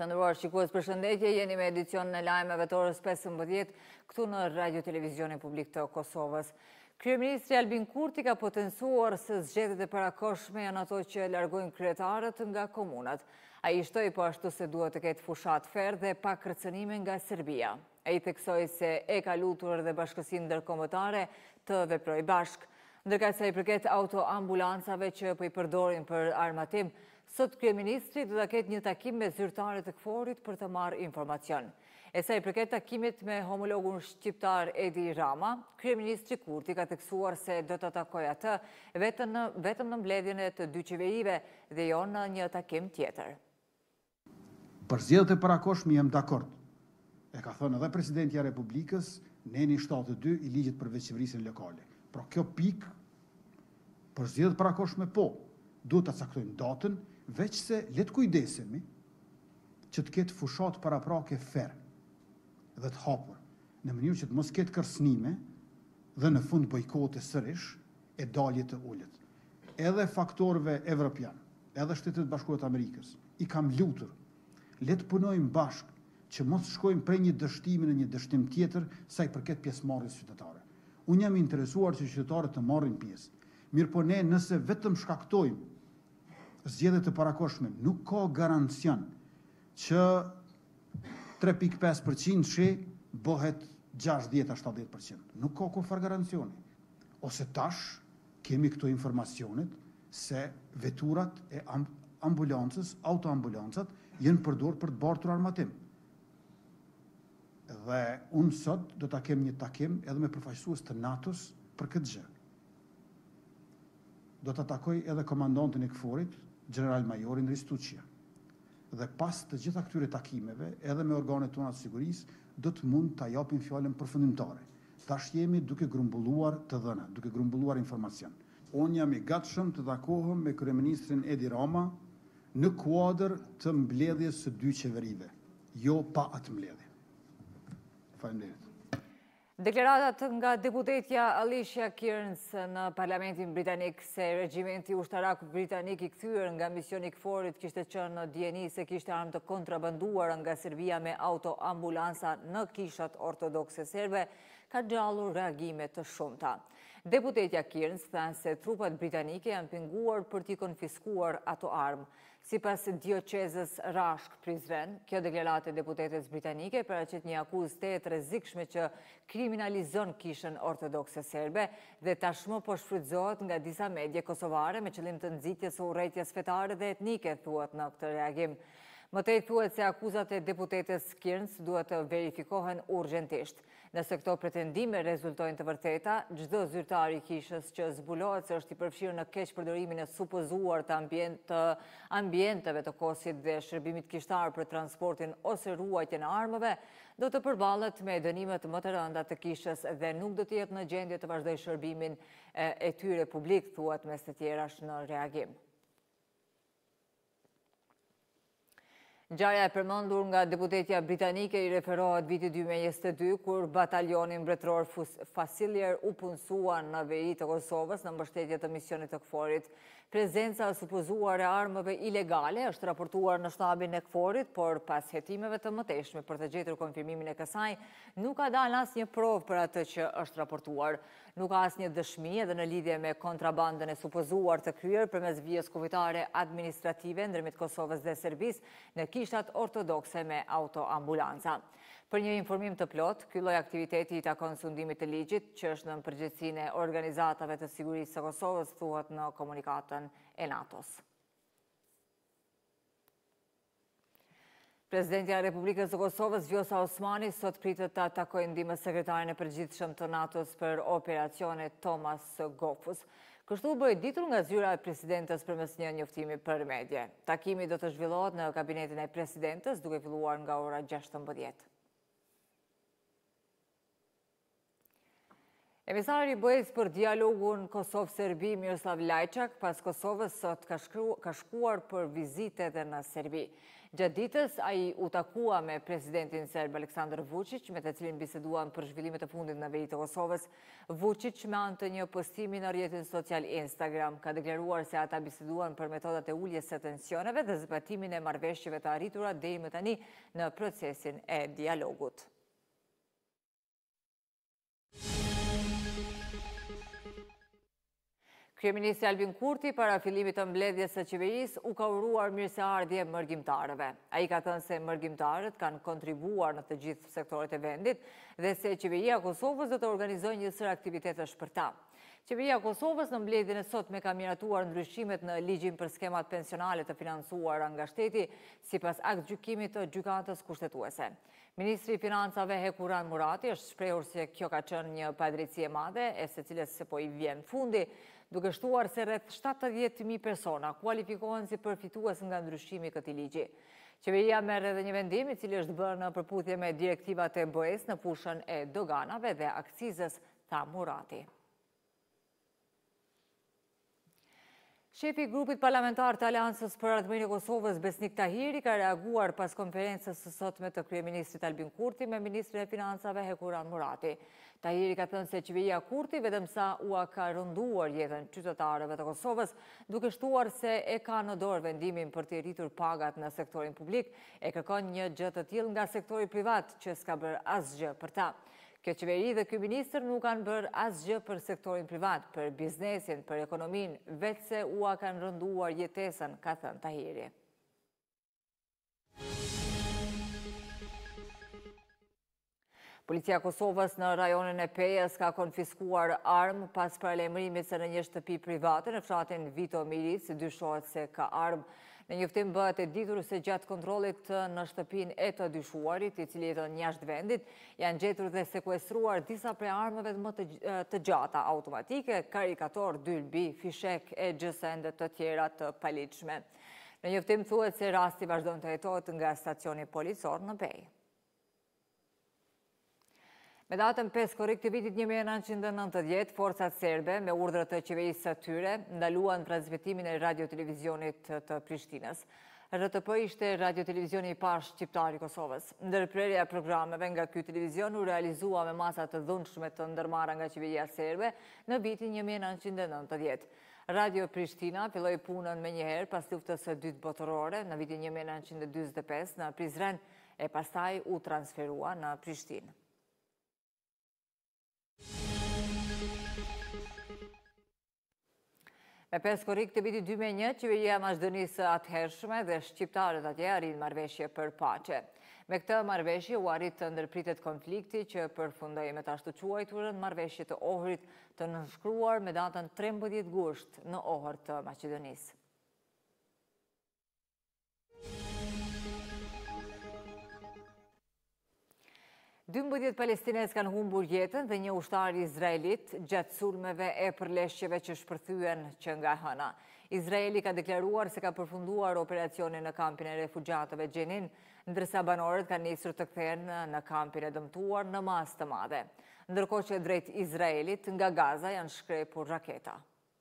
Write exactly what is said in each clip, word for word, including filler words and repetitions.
Të nderuar shikues, përshëndetje, jeni me edicionin e lajmeve të orës pesëmbëdhjetë këtu në Radio Televizionin Publik të Kosovës. Kryeministri Albin Kurti ka potencuar se zgjedhjet e parakohshme janë ato që largojnë kryetarët nga komunat. Ai shtoi po ashtu se duhet të ketë fushat ferr dhe pa kërcënime nga Serbia. Ai theksoi se e ka lutur dhe bashkësinë ndërkombëtare të veprojë bashkë. Ndërka sa i përket autoambulancave që po i përdorin për armatim, sot kryeministri do ta ketë një takim me zyrtarët e KFOR-it për të marrë informacion. E sa i përket takimit me homologun shqiptar Edi Rama, kryeministri Kurti ka theksuar se do të takojë atë vetëm në vetëm në mbledhjen e të dy qeverive dhe jo në një takim tjetër. Për zgjedhjet e parakohshme jam dakord. E ka thënë edhe presidenti i Republikës, neni shtatëdhjetë e dy i ligjit për veçëverisin lokale. Pra kjo pikë për zgjedhjet parakohshme po, duhet ta caktojmë datën, veç se le të kujdesemi që të ketë fushat paraprake ferr dhe të hapur, në mënyrë që të mos ketë kërcënime dhe në fund bojkote sërish e dalje të ulët. Edhe faktorëve evropian, edhe Shtetet Bashkuara të Amerikës, i kam lutur, le të punojmë bashkë që mos shkojmë prej një dështimi në një dështim tjetër sa i përket pjesëmarrjes qytetare. Unë jam interesuar që qytetarët të marrin pjesë. Mirë po ne nëse vetëm shkaktojmë zgjedhjet e parakohshme, nuk ka garancion që tre pikë pesë përqind shi bëhet gjashtëdhjetë a shtatëdhjetë përqind. Nuk ka kur farë garancioni. Ose tash kemi këto informacionet se veturat e ambulancës, autoambulancat, jenë përdorur për të bartur armatim. Dhe unë sot do ta kem një takim edhe me përfaqësues të NATO-s për këtë gjë. Do ta takoj edhe komandantin e KFOR-it, General Majorin Ristuçia. Dhe pas të gjitha këtyre takimeve, edhe me organet tona të sigurisë, do të mund ta japim fjalën përfundimtare. Tash jemi duke grumbulluar të dhëna, duke grumbulluar informacion. Unë jam i gatshëm të takohem me kryeministrin Edi Rama në kuadër të mbledhjes së dy qeverive, jo pa atë mbledhje. Faleminderit. Deklaratat nga deputetja Alicia Kearns në Parlamentin Britanik se regjimenti ushtarak britanik i kthyer nga misioni i KFOR-it kishte qenë në dieni se kishte armë të kontrabanduara nga Serbia me autoambulanca në kishat ortodokse serbe, ka gjallur reagime të shumta. Deputetja Kearns thënë se trupat britanike janë penguar për t'i konfiskuar ato armë. Sipas Dioqezës Rashk Prizren, kjo deklarate e deputetes britanike paraqit një akuzë të rrezikshme që kriminalizon kishën ortodokse serbe dhe tashmë po shfrytëzohet nga disa medje kosovare me qëllim të nxitjes së urrejtjes fetare dhe etnike, thuhet në këtë reagim. Mëtej thuhet se akuzat e deputetes Kearns duhet të verifikohen urgjentisht. Nëse këto pretendime rezultojnë të vërteta, çdo zyrtar i kishës që zbulohet se është i përfshirë në keqpërdorimin e supozuar të ambient, të ambienteve të kosit dhe shërbimit kishtar për transportin ose ruajtjen e armëve, do të përballet me dënimet më të rënda të kishës dhe nuk do të jetë në gjendje të vazhdojë shërbimin e tyre publik, thuhet mes të tjerash në reagim. Ngjarja e përmendur nga deputetja britanike i referohet vitit dy mijë e njëzet e dy, kur batalionin mbretëror Fasilier u punësua në veri të Kosovës në mbështetje të misionit të KFOR-it. Prezenca e supozuar e armëve ilegale është raportuar në shtabin e KFOR-it, por pas hetimeve të mëtejshme për të gjetur konfirmimin e kësaj, nuk ka dalë asnjë provë për atë që është raportuar. Nuk ka asnjë dëshmi edhe në lidhje me kontrabandën e supozuar të kryer përmes vijës kuvitare administrative ndërmjet Kosovës dhe Serbisë në kishat ortodokse me autoambulanca. Për një informim të plot, ky lloj aktiviteti i takon sundimit të ligjit, që është në përgjegjësinë e organizatave të sigurisë së Kosovës, thuhet në komunikatën e NATO-s. Presidentja e Republikës së Kosovës, Vjosa Osmani, sot pritet të takojë ndihmës sekretarin e përgjithshëm të NATO-s për operacionet Thomas Gofus. Kështu bëhet ditur nga zyra e presidentës përmes një njoftimi për medje. Takimi do të zhvillohet në kabinetin e presidentës, duke filluar nga ora gjashtëmbëdhjetë. Emisari i BE-s për dialogun Kosovë-Serbi Miroslav Lajçak pas Kosovës sot ka, shkru, ka shkuar për vizite edhe në Serbi. Gjatë ditës, ai u takua me presidentin serb Aleksandar Vučić, me të cilin biseduan për zhvillimet e fundit në veri të Kosovës. Vučić, me anë të një postimi në rrjetin social Instagram, ka deklaruar se ata biseduan për metodat e uljes së tensioneve dhe zbatimin e marrëveshjeve të arritura deri më tani në procesin e dialogut. Kryeministri Albin Kurti, para fillimit të mbledhjes së qeverisë, u ka uruar mirëseardhje mërgjimtarëve. Ai ka thënë se mërgjimtarët kanë kontribuar në të gjithë sektorët e vendit dhe se qeveria e Kosovës do të organizojë një sër aktivitetesh për ta. Qeveria e Kosovës në mbledhjen e sotme ka miratuar ndryshimet në ligjin për skemat pensionale të financuara nga shteti sipas akt gjykimit të gjykatës kushtetuese. Ministri i Financave Hekuran Murati është shprehur se kjo ka qenë një padrejtësi e madhe e së cilës se po i vjen fundi, duke shtuar se rreth shtatëdhjetë mijë persona kualifikohen si përfitues nga ndryshimi i këtij ligji. Qeveria merr edhe një vendim i cili është bërë në përputhje me direktivat e B E-s në fushën e doganave dhe akcizës, tha Murati. Shefi i grupit parlamentar të Aleancës për Ardhmërinë e Kosovës, Besnik Tahiri, ka reaguar pas konferencës së sotme të kryeministrit Albin Kurti me ministrin e Financave Hekuran Murati. Tahiri ka thënë se qeveria Kurti vetëm sa ua ka rënduar jetën qytetarëve të Kosovës, duke shtuar se e ka në dorë vendimin për të rritur pagat në sektorin publik, e kërkon një gjë të tillë nga sektori privat që s'ka bërë asgjë për ta. Kjo qeveri dhe ky ministër nuk kanë bërë asgjë për sektorin privat, për biznesin, për ekonominë, vetë se ua kanë rënduar jetesën, ka thënë Tahiri. Policia e Kosovës në rajonin e Pejës ka konfiskuar armë pas paralajmërimit se në një shtëpi private në fshatin Vito Miric dyshohet se ka armë. Në njoftim bëhet e ditur se gjatë kontrollit në shtëpinë e të dyshuarit, i cili jeton jashtë vendit, janë gjetur dhe sekuestruar disa prej armëve më të, të gjata automatike, karikator, dylbi, fishek e gjësende të tjera të paligjshme. Në njoftim thuhet se rasti vazhdon të hetohet nga stacioni policor në Pejë. Me datën pesë korrik të vitit një mijë e nëntëqind e nëntëdhjetë, forcat serbe, me urdhër të qeverisë së tyre, ndaluan transmetimin e radio-televizionit të Prishtinës. R T P ishte radio-televizioni i parë shqiptar i Kosovës. Ndërprerja e programeve nga ky televizion u realizua me masa të dhunshme të ndërmarra nga qeveria serbe në vitin një mijë e nëntëqind e nëntëdhjetë. Radio Prishtina filloi punën menjëherë pas luftës së dytë botërore në vitin një mijë e nëntëqind e dyzet e pesë në Prizren e pastaj u transferua në Prishtinë. Me pesë korrik të vitit dy mijë e një, qeveria e Maqedonisë së atëhershme dhe shqiptarët atje arrin marrëveshje për paqe. Me këtë marrëveshje u arrit të ndërpritet konflikti që përfundoi me të ashtu quajturën marrëveshje të Ohrit të nënshkruar me datën trembëdhjetë gusht në Ohër të Maqedonisë. dymbëdhjetë palestinez kanë humbur jetën dhe një ushtar izraelit gjatë sulmeve e përleshjeve që shpërthyen që nga hëna. Izraeli ka deklaruar se ka përfunduar operacionin në kampin e refugjatëve Xhenin, ndërsa banorët kanë nisur të kthehen në kampin e dëmtuar në masë të madhe. Ndërkohë që drejt Izraelit nga Gaza janë shkrepur raketa.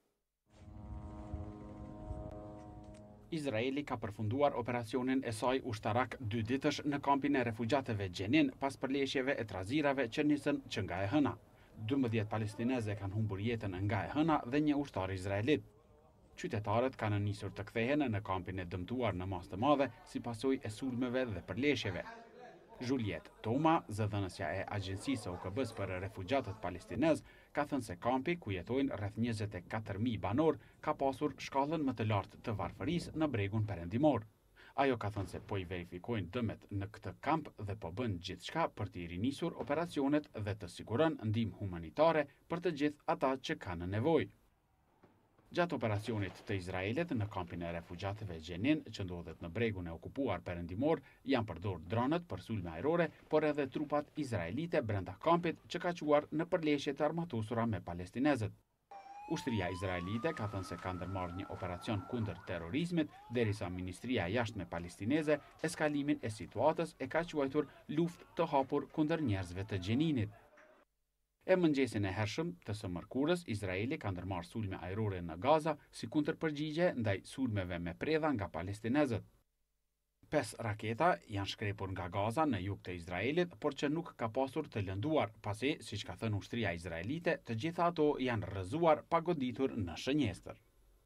Izraeli ka përfunduar operacionin e saj ushtarak dy ditësh në kampin e refugjatëve Xhenin pas përleshjeve e trazirave që nisën që nga e hëna. dymbëdhjetë palestineze kanë humbur jetën nga e hëna dhe një ushtar izraelit. Qytetarët kanë nisur të kthehen në kampin e dëmtuar në masë të madhe si pasojë e sulmeve dhe përleshjeve. Juliet Toma, zëdhënësja e Agjensisë së U K B-s për refugjatët palestinez, ka thënë se kampi ku jetojnë rreth njëzet e katër mijë banor ka pasur shkallën më të lartë të varfërisë në bregun perëndimor. Ajo ka thënë se po i verifikojnë dëmet në këtë kamp dhe po bën gjithçka për të rinisur operacionet dhe të siguron ndihmë humanitare për të gjithë ata që kanë nevojë. Gjatë operacionit të Izraelit në kampin e refugjatëve Xhenin, që ndodhet në bregun e okupuar perëndimor, janë përdorur dronët për sulme ajrore, por edhe trupat izraelite brenda kampit që ka quar në përleshje të armatosura me palestinezët. Ushtria izraelite ka thënë se ka ndërmarrë një operacion kundër terrorizmit, derisa Ministria e Jashtme palestineze eskalimin e situatës e ka quajtur luftë të hapur kundër njerëzve të Xheninit. E mëngjesin e hershëm të së mërkurës, Izraeli ka ndërmarrë sulme ajrore në Gaza si kundërpërgjigje ndaj sulmeve me predha nga palestinezët. Pes raketa janë shkrepur nga Gaza në jug të Izraelit, por që nuk ka pasur të lënduar, pasi, siç ka thënë ushtria izraelite, të gjitha ato janë rrëzuar pa goditur në shënjestër.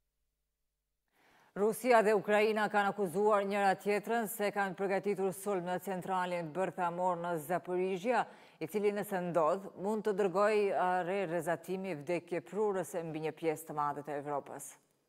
Rusia dhe Ukraina kanë akuzuar njëra tjetrën se kanë përgatitur sulm në centralin bërthamor në Zaporizhia, i cili nëse ndodh mund të dërgojë re rrezatimi vdekje prurëse mbi një pjesë të madhe të Evropës.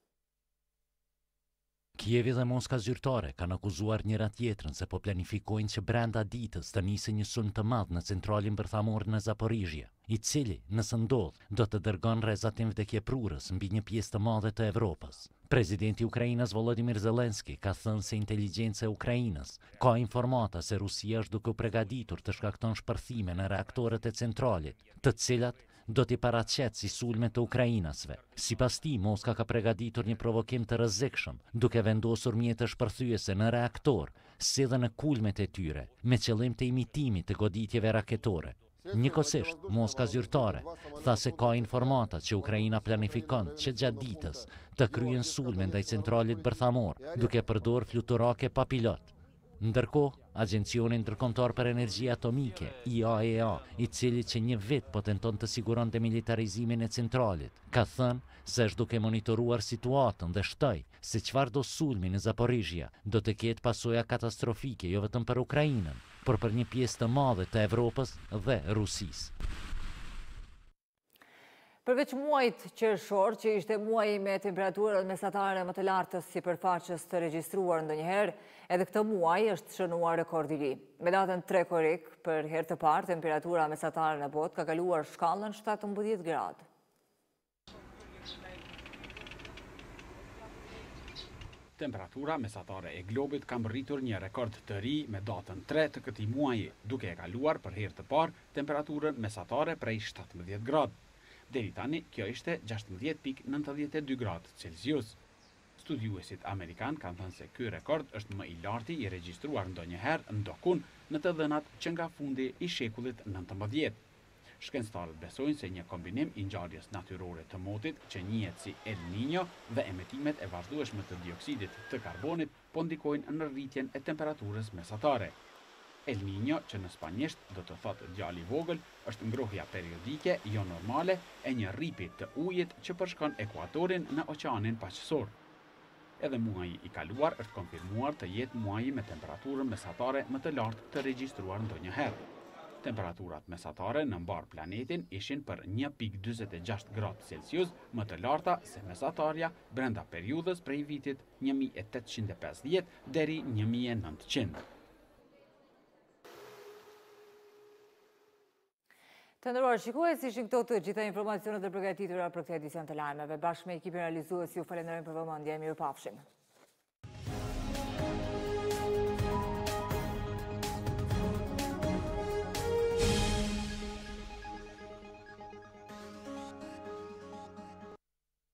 Kievi dhe Moska zyrtare kanë akuzuar njëra tjetrën se po planifikojnë që brenda ditës të nisë një sulm të madh në centralin bërthamor në Zaporizhia, i cili, nëse ndodh, do të dërgon rrezatim vdekjeprurës mbi një pjesë të madhe të Evropës. Presidenti i Ukrainës Volodymyr Zelensky ka thënë se inteligjenca e Ukrainës ka informata se Rusia është duke u përgatitur të shkakton shpërthime në reaktorët e centralit, të cilat do t'i paraqet si sulme të ukrainasve. Sipas tij, Moska ka përgatitur një provokim të rrezikshëm, duke vendosur mjete shpërthyese në reaktor, si dhe në kulmet e tyre, me qëllim të imitimit të goditjeve raketore. Njëkohësisht, Moska zyrtare tha se ka informata që Ukraina planifikon që gjatë ditës të kryen sulme ndaj centralit bërthamor, duke përdorur fluturake pa pilot. Ndërkohë, Agencioni Ndërkombëtar për Energji Atomike, I A E A, i cili që një vit po tenton të siguron demilitarizimin e centralit, ka thënë se është duke monitoruar situatën dhe shtoj se çfarëdo sulmi në Zaporizhia do të ketë pasoja katastrofike jo vetëm për Ukrainën, por për një pjesë të madhe të Evropës dhe Rusisë. Përveç muajit qershor, që ishte muaji me temperaturën mesatare më të lartë sipërfaqes të regjistruar ndonjëherë, edhe këtë muaj është shënuar rekord i ri. Me datën tre korrik, për herë të parë, temperatura mesatare në botë ka kaluar shkallën shtatëmbëdhjetë gradë. Temperatura mesatare e globit ka mbërritur një rekord të ri me datën tre të këtij muaji, duke e kaluar për herë të parë temperaturën mesatare prej shtatëmbëdhjetë gradë. Deri tani, kjo ishte gjashtëmbëdhjetë pikë nëntëdhjetë e dy gradë Celsius. Studiuesit amerikan kanë thënë se ky rekord është më i larti i regjistruar ndonjëherë ndokun në të dhënat që nga fundi i shekullit nëntëmbëdhjetë. Shkencëtarët besojnë se një kombinim i ngjarjes natyrore të motit që njihet si El Niño dhe emetimet e vazhdueshme të dioksidit të karbonit po ndikojnë në rritjen e temperaturës mesatare. El Niño, që në spanjisht do të thotë djali i vogël, është ngrohja periodike jo normale e një rripi të ujit që përshkon ekuatorin në oqeanin paqësor. Edhe muaji i kaluar është konfirmuar të jetë muaji me temperaturën mesatare më të lartë të regjistruar ndonjëherë. Temperaturat mesatare në mbar planetin ishin për një pikë dyzet e gjashtë gradë Celsius më të larta se mesatarja brenda periudhës prej vitit një mijë e tetëqind e pesëdhjetë deri një mijë e nëntëqind. Të nderuar shikues, ishin këto të gjitha informacionet e përgatitura për këtë edicion të lajmeve. Bashkë me ekipin realizues ju falenderojmë për vëmendje. Mirupafshim.